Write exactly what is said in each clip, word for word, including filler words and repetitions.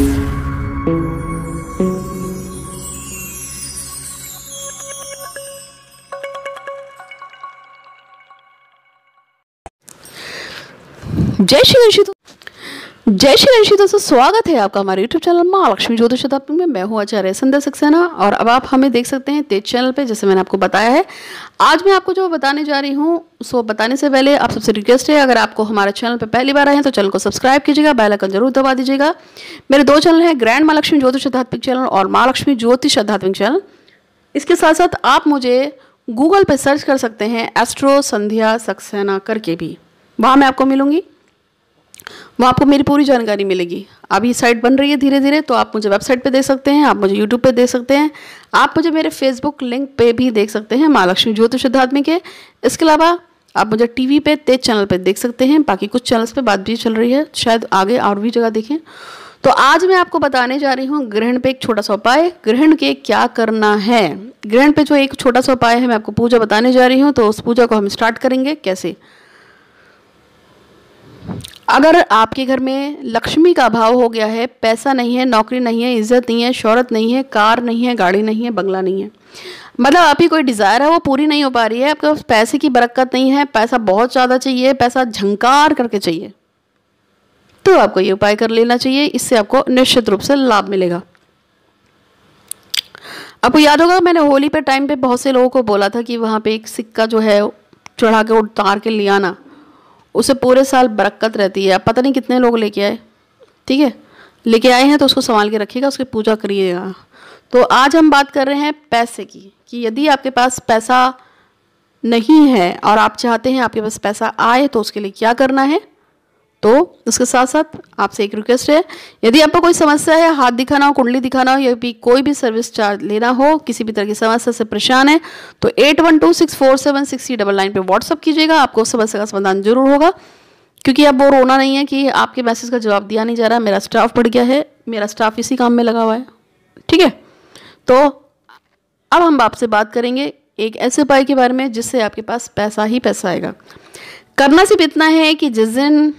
जय श्री गणेश जय श्री गणेश दोस्तों, स्वागत है आपका हमारे यूट्यूब चैनल माँ लक्ष्मी ज्योतिष शताब्दी में। मैं हूँ आचार्य संध्या सक्सेना और अब आप हमें देख सकते हैं तेज चैनल पे, जैसे मैंने आपको बताया है। आज मैं आपको जो बताने जा रही हूँ, सो बताने से पहले आप सबसे रिक्वेस्ट है, अगर आपको हमारे चैनल पर पहली बार आए हैं तो चैनल को सब्सक्राइब कीजिएगा, बेल आइकन जरूर दबा दीजिएगा। मेरे दो चैनल हैं, ग्रैंड माँ लक्ष्मी ज्योतिष आध्यात्मिक चैनल और माँ लक्ष्मी ज्योतिष आध्यात्मिक चैनल। इसके साथ साथ आप मुझे गूगल पर सर्च कर सकते हैं एस्ट्रो संध्या सक्सेना करके भी, वहाँ मैं आपको मिलूंगी, वहाँ आपको मेरी पूरी जानकारी मिलेगी। अभी साइट बन रही है धीरे धीरे, तो आप मुझे वेबसाइट पे देख सकते हैं, आप मुझे यूट्यूब पे देख सकते हैं, आप मुझे मेरे फेसबुक लिंक पे भी देख सकते हैं माँ लक्ष्मी ज्योतिष आध्यात्मिक के। इसके अलावा आप मुझे टीवी पे तेज चैनल पे देख सकते हैं, बाकी कुछ चैनल्स पे बात भी चल रही है, शायद आगे और भी जगह देखें। तो आज मैं आपको बताने जा रही हूँ ग्रहण पे एक छोटा सा उपाय, ग्रहण के क्या करना है। ग्रहण पे जो एक छोटा सा उपाय है, मैं आपको पूजा बताने जा रही हूँ। तो उस पूजा को हम स्टार्ट करेंगे कैसे। अगर आपके घर में लक्ष्मी का अभाव हो गया है, पैसा नहीं है, नौकरी नहीं है, इज्जत नहीं है, शोहरत नहीं है, कार नहीं है, गाड़ी नहीं है, बंगला नहीं है, मतलब आपकी कोई डिज़ायर है वो पूरी नहीं हो पा रही है, आपके पास पैसे की बरकत नहीं है, पैसा बहुत ज़्यादा चाहिए, पैसा झंकार करके चाहिए, तो आपको ये उपाय कर लेना चाहिए। इससे आपको निश्चित रूप से लाभ मिलेगा। आपको याद होगा मैंने होली पे टाइम पे बहुत से लोगों को बोला था कि वहाँ पे एक सिक्का जो है चढ़ा के उतार के ले आना, उसे पूरे साल बरकत रहती है। आप पता नहीं कितने लोग लेके आए, ठीक है, लेके आए हैं तो उसको संभाल के रखिएगा, उसकी पूजा करिएगा। तो आज हम बात कर रहे हैं पैसे की, कि यदि आपके पास पैसा नहीं है और आप चाहते हैं आपके पास पैसा आए तो उसके लिए क्या करना है। तो उसके साथ साथ आपसे एक रिक्वेस्ट है, यदि आपको कोई समस्या है, हाथ दिखाना हो, कुंडली दिखाना हो, या भी कोई भी सर्विस चार्ज लेना हो, किसी भी तरह की समस्या से परेशान है, तो eight one two six four seven six three double nine पर व्हाट्सअप कीजिएगा, आपको समस्या का समाधान जरूर होगा। क्योंकि अब वो रोना नहीं है कि आपके मैसेज का जवाब दिया नहीं जा रहा, मेरा स्टाफ बढ़ गया है, मेरा स्टाफ इसी काम में लगा हुआ है, ठीक है। तो अब हम आपसे बात करेंगे एक ऐसे उपाय के बारे में जिससे आपके पास पैसा ही पैसा आएगा। करना सिर्फ इतना है कि जिस दिन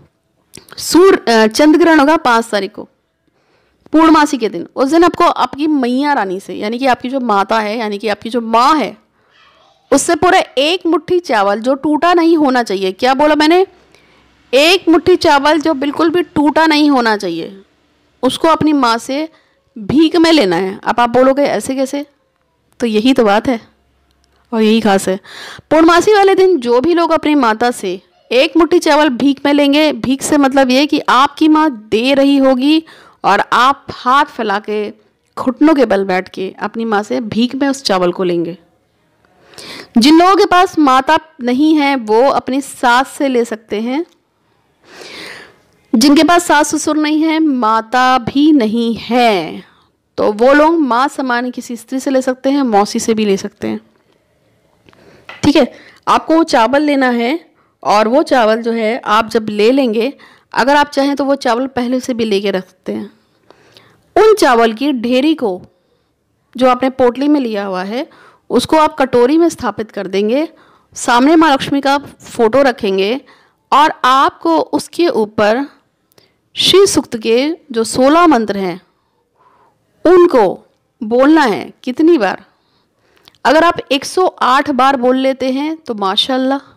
सूर्य चंद्र ग्रहण होगा पाँच तारीख को, पूर्णमासी के दिन, उस दिन आपको आपकी मैया रानी से, यानी कि आपकी जो माता है, यानी कि आपकी जो माँ है, उससे पूरा एक मुट्ठी चावल जो टूटा नहीं होना चाहिए, क्या बोला मैंने, एक मुट्ठी चावल जो बिल्कुल भी टूटा नहीं होना चाहिए, उसको अपनी माँ से भीख में लेना है। अब आप बोलोगे ऐसे कैसे, तो यही तो बात है और यही खास है। पूर्णमासी वाले दिन जो भी लोग अपनी माता से एक मुट्ठी चावल भीख में लेंगे, भीख से मतलब ये कि आपकी माँ दे रही होगी और आप हाथ फैला के घुटनों के बल बैठ के अपनी माँ से भीख में उस चावल को लेंगे। जिन लोगों के पास माता नहीं है वो अपनी सास से ले सकते हैं, जिनके पास सास ससुर नहीं है, माता भी नहीं है, तो वो लोग माँ समान किसी स्त्री से ले सकते हैं, मौसी से भी ले सकते हैं, ठीक है। आपको वो चावल लेना है और वो चावल जो है आप जब ले लेंगे, अगर आप चाहें तो वो चावल पहले से भी लेके रख सकते हैं। उन चावल की ढेरी को जो आपने पोटली में लिया हुआ है, उसको आप कटोरी में स्थापित कर देंगे, सामने माँ लक्ष्मी का फोटो रखेंगे और आपको उसके ऊपर श्री सूक्त के जो सोलह मंत्र हैं उनको बोलना है। कितनी बार, अगर आप एक सौ आठ बार बोल लेते हैं तो माशाल्लाह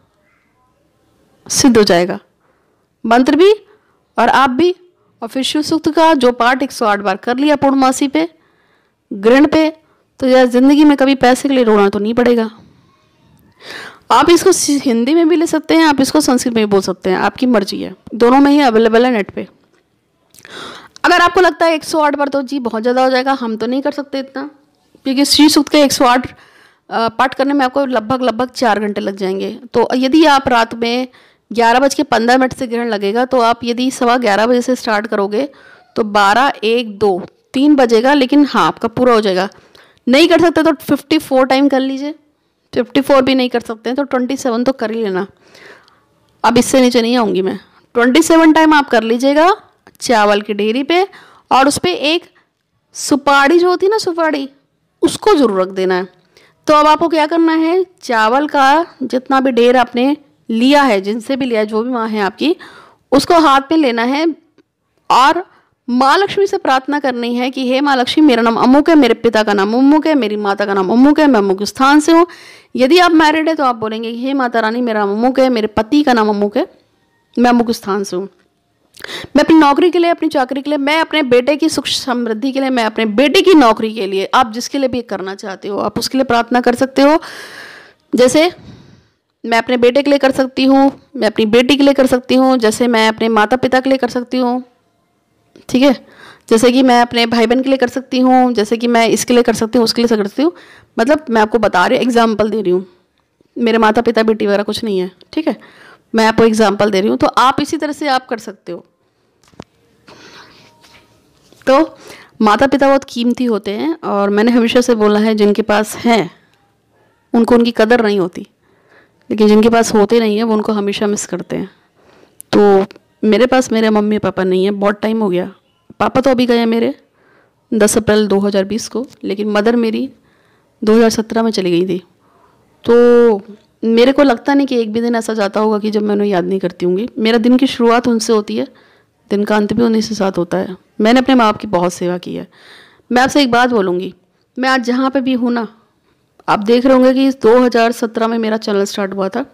सिद्ध हो जाएगा, मंत्र भी और आप भी। और फिर शिव सूक्त का जो पाठ एक सौ आठ बार कर लिया पूर्णमासी पे, ग्रहण पे, तो यार जिंदगी में कभी पैसे के लिए रोना तो नहीं पड़ेगा। आप इसको हिंदी में भी ले सकते हैं, आप इसको संस्कृत में भी बोल सकते हैं, आपकी मर्जी है, दोनों में ही अवेलेबल है नेट पे। अगर आपको लगता है एक सौ आठ बार तो जी बहुत ज़्यादा हो जाएगा, हम तो नहीं कर सकते इतना, क्योंकि श्री सूक्त के एक सौ आठ पाठ करने में आपको लगभग लगभग चार घंटे लग जाएंगे। तो यदि आप रात में ग्यारह बज के पंद्रह मिनट से ग्रहण लगेगा, तो आप यदि सवा ग्यारह बजे से स्टार्ट करोगे तो बारह एक दो तीन बजेगा, लेकिन हाँ आपका पूरा हो जाएगा। नहीं कर सकते तो फिफ्टी फोर टाइम कर लीजिए, फिफ्टी फोर भी नहीं कर सकते हैं तो ट्वेंटी सेवन तो कर ही लेना। अब इससे नीचे नहीं आऊँगी मैं, ट्वेंटी सेवन टाइम आप कर लीजिएगा चावल की ढेरी पे, और उस पर एक सुपारी जो होती है ना, सुपारी, उसको जरूर रख देना है। तो अब आपको क्या करना है, चावल का जितना भी ढेर आपने लिया है, जिनसे भी लिया है, जो भी माँ है आपकी, उसको हाथ में लेना है और माँ लक्ष्मी से प्रार्थना करनी है कि हे माँ लक्ष्मी, मेरा नाम अमुक है, मेरे पिता का नाम अमुक है, मेरी माता का नाम अमुक है, मैं अमुक स्थान से हूँ। यदि आप मैरिड है तो आप बोलेंगे कि हे माता रानी, मेरा नाम अमुक है, मेरे पति का नाम अमुक है, मैं अमुक स्थान से हूँ। मैं अपनी नौकरी के लिए, अपनी चाकरी के लिए, मैं अपने बेटे की सुख समृद्धि के लिए, मैं अपने बेटे की नौकरी के लिए, आप जिसके लिए भी करना चाहते हो आप उसके लिए प्रार्थना कर सकते हो। जैसे मैं अपने बेटे के लिए कर सकती हूँ, मैं अपनी बेटी के लिए कर सकती हूँ, जैसे मैं अपने माता पिता के लिए कर सकती हूँ, ठीक है, जैसे कि मैं अपने भाई बहन के लिए कर सकती हूँ, जैसे कि मैं इसके लिए कर सकती हूँ, उसके लिए कर सकती हूँ। मतलब मैं आपको बता रही हूँ, एग्जाम्पल दे रही हूँ, मेरे माता पिता बेटी वगैरह कुछ नहीं है, ठीक है, मैं आपको एग्जाम्पल दे रही हूँ। तो आप इसी तरह से आप कर सकते हो। तो माता पिता बहुत कीमती होते हैं, और मैंने हमेशा से बोला है जिनके पास है उनको उनकी कदर नहीं होती, लेकिन जिनके पास होते नहीं है वो उनको हमेशा मिस करते हैं। तो मेरे पास मेरे मम्मी पापा नहीं है, बहुत टाइम हो गया। पापा तो अभी गए हैं मेरे दस अप्रैल दो हज़ार बीस को, लेकिन मदर मेरी दो हज़ार सत्रह में चली गई थी। तो मेरे को लगता नहीं कि एक भी दिन ऐसा जाता होगा कि जब मैं उन्हें याद नहीं करती होंगी। मेरा दिन की शुरुआत उनसे होती है, दिन का अंत भी उन्हीं से साथ होता है। मैंने अपने माँ बाप की बहुत सेवा की है। मैं आपसे एक बात बोलूँगी, मैं आज जहाँ पे भी हूँ ना, आप देख रहे होंगे कि दो हज़ार सत्रह में मेरा चैनल स्टार्ट हुआ था,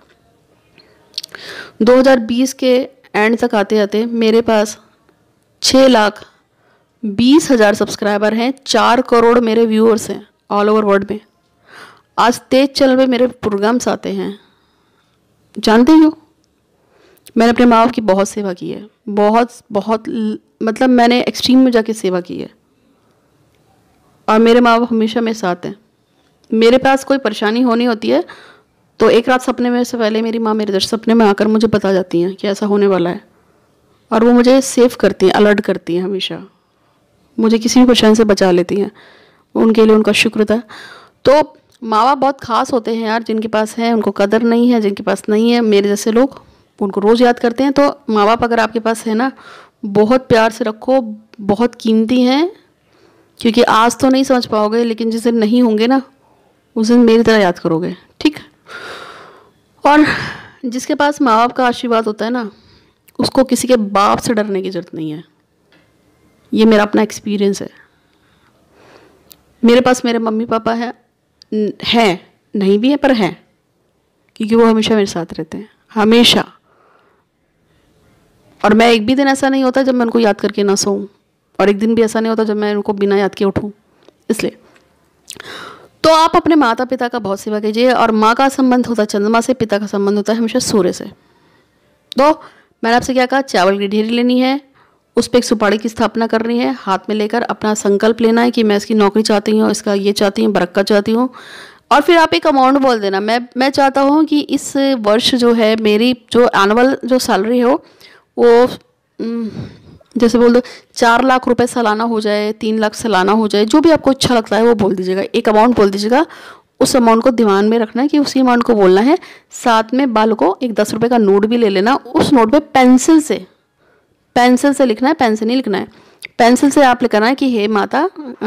दो हज़ार बीस के एंड तक आते आते मेरे पास छः लाख बीस हज़ार सब्सक्राइबर हैं, चार करोड़ मेरे व्यूअर्स हैं ऑल ओवर वर्ल्ड में। आज तेज चैनल पे मेरे प्रोग्राम्स आते हैं, जानते ही हो। मैंने अपने माँ बाप की बहुत सेवा की है, बहुत बहुत मतलब मैंने एक्सट्रीम में जाके सेवा की है, और मेरे माँ बाप हमेशा मेरे साथ हैं। मेरे पास कोई परेशानी होनी होती है तो एक रात सपने में से पहले मेरी माँ मेरे दर सपने में आकर मुझे बता जाती हैं कि ऐसा होने वाला है, और वो मुझे सेव करती हैं, अलर्ट करती हैं, हमेशा मुझे किसी भी परेशानी से बचा लेती हैं। उनके लिए उनका शुक्र था। तो माँ बाप बहुत ख़ास होते हैं यार, जिनके पास है उनको कदर नहीं है, जिनके पास नहीं है मेरे जैसे लोग उनको रोज़ याद करते हैं। तो माँ बाप अगर आपके पास है ना, बहुत प्यार से रखो, बहुत कीमती हैं, क्योंकि आज तो नहीं समझ पाओगे, लेकिन जिस दिन नहीं होंगे ना उस दिन मेरी तरह याद करोगे, ठीक। और जिसके पास माँ बाप का आशीर्वाद होता है ना, उसको किसी के बाप से डरने की ज़रूरत नहीं है। ये मेरा अपना एक्सपीरियंस है। मेरे पास मेरे मम्मी पापा हैं, हैं नहीं भी है पर हैं, क्योंकि वो हमेशा मेरे साथ रहते हैं, हमेशा। और मैं एक भी दिन ऐसा नहीं होता जब मैं उनको याद करके ना सोऊं, और एक दिन भी ऐसा नहीं होता जब मैं उनको बिना याद के उठूं। इसलिए तो आप अपने माता पिता का बहुत सेवा कीजिए। और माँ का संबंध होता है चंद्रमा से, पिता का संबंध होता है हमेशा सूर्य से। तो मैंने आपसे क्या कहा, चावल की ढेरी लेनी है, उस पर एक सुपारी की स्थापना करनी है, हाथ में लेकर अपना संकल्प लेना है कि मैं इसकी नौकरी चाहती हूँ, इसका ये चाहती हूँ, बरकत चाहती हूँ। और फिर आप एक अमाउंट बोल देना, मैं मैं चाहता हूँ कि इस वर्ष जो है मेरी जो एनुअल जो सैलरी हो वो जैसे बोल दो चार लाख रुपए सालाना हो जाए, तीन लाख सालाना हो जाए, जो भी आपको अच्छा लगता है वो बोल दीजिएगा, एक अमाउंट बोल दीजिएगा। उस अमाउंट को ध्यान में रखना है कि उसी अमाउंट को बोलना है। साथ में बाल को एक दस रुपये का नोट भी ले लेना, उस नोट पे पेंसिल से पेंसिल से लिखना है, पेन से नहीं लिखना है, पेंसिल से आप लिखना है कि हे माता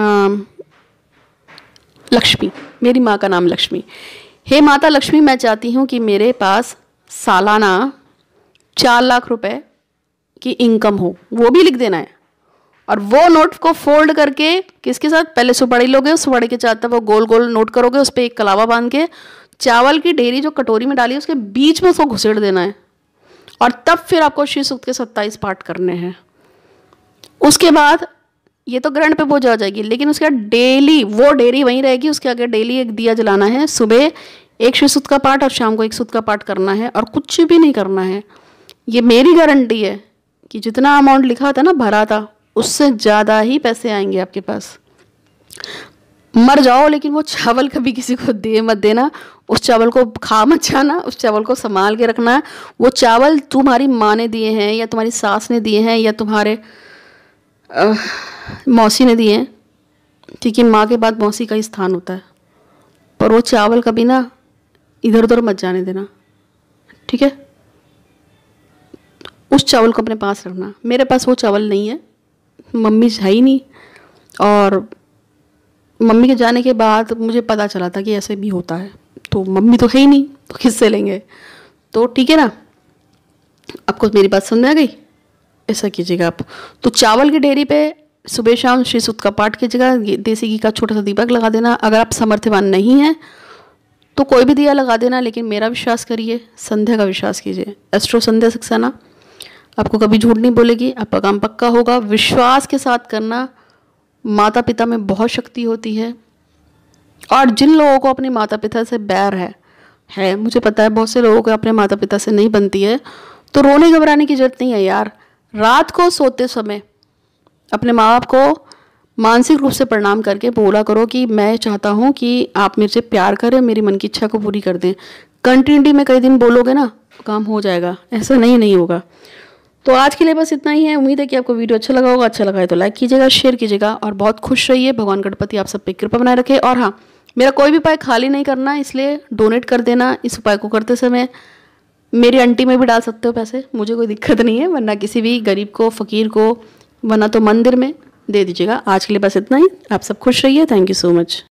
लक्ष्मी, मेरी माँ का नाम लक्ष्मी, हे माता लक्ष्मी, मैं चाहती हूँ कि मेरे पास सालाना चार लाख रुपए की इनकम हो, वो भी लिख देना है। और वो नोट को फोल्ड करके किसके साथ, पहले सुपारी लोगे, उस सुपारी के चाहते वो गोल गोल नोट करोगे, उस पर एक कलावा बांध के चावल की ढेरी जो कटोरी में डाली है उसके बीच में उसको घुसेड़ देना है। और तब फिर आपको श्री सूक्त के सत्ताईस पाठ करने हैं। उसके बाद ये तो ग्रहण पे पूजा हो जाएगी, लेकिन उसके बाद डेली वो डेरी वहीं रहेगी, उसके आगे डेली एक दिया जलाना है, सुबह एक श्री सूक्त का पाठ और शाम को एक सूक्त का पाठ करना है, और कुछ भी नहीं करना है। ये मेरी गारंटी है कि जितना अमाउंट लिखा था ना, भरा था, उससे ज़्यादा ही पैसे आएंगे आपके पास। मर जाओ लेकिन वो चावल कभी किसी को दे मत देना, उस चावल को खा मत जाना, उस चावल को संभाल के रखना। वो चावल तुम्हारी माँ ने दिए हैं, या तुम्हारी सास ने दिए हैं, या तुम्हारे आ, मौसी ने दिए हैं, ठीक है, माँ के बाद मौसी का ही स्थान होता है। पर वो चावल कभी ना इधर उधर मत जाने देना, ठीक है। उस चावल को अपने पास रखना। मेरे पास वो चावल नहीं है, मम्मी है ही नहीं, और मम्मी के जाने के बाद मुझे पता चला था कि ऐसे भी होता है, तो मम्मी तो है ही नहीं तो किससे लेंगे। तो ठीक है ना, आपको मेरी बात समझ में आ गई। ऐसा कीजिएगा आप। तो चावल की ढेरी पे सुबह शाम श्री सूक्त का पाठ कीजिएगा, देसी घी का छोटा सा दीपक लगा देना। अगर आप समर्थवान नहीं हैं तो कोई भी दिया लगा देना, लेकिन मेरा विश्वास करिए, संध्या का विश्वास कीजिए। एस्ट्रो संध्या सक्सेना आपको कभी झूठ नहीं बोलेगी, आपका काम पक्का होगा। विश्वास के साथ करना। माता पिता में बहुत शक्ति होती है, और जिन लोगों को अपने माता पिता से बैर है है मुझे पता है बहुत से लोगों को अपने माता पिता से नहीं बनती है, तो रोने घबराने की जरूरत नहीं है यार। रात को सोते समय अपने माँ बाप को मानसिक रूप से प्रणाम करके बोला करो कि मैं चाहता हूँ कि आप मेरे से प्यार करें, मेरी मन की इच्छा को पूरी कर दें। कंटिन्यूटी में कई दिन बोलोगे ना, काम हो जाएगा, ऐसा नहीं नहीं होगा। तो आज के लिए बस इतना ही है। उम्मीद है कि आपको वीडियो अच्छा लगा होगा। अच्छा लगा है तो लाइक कीजिएगा, शेयर कीजिएगा, और बहुत खुश रहिए। भगवान गणपति आप सब पे कृपा बनाए रखे। और हाँ, मेरा कोई भी उपाय खाली नहीं करना, इसलिए डोनेट कर देना। इस उपाय को करते समय मेरी आंटी में भी डाल सकते हो पैसे, मुझे कोई दिक्कत नहीं है, वरना किसी भी गरीब को, फ़कीर को, वरना तो मंदिर में दे दीजिएगा। आज के लिए बस इतना ही। आप सब खुश रहिए। Thank you so much.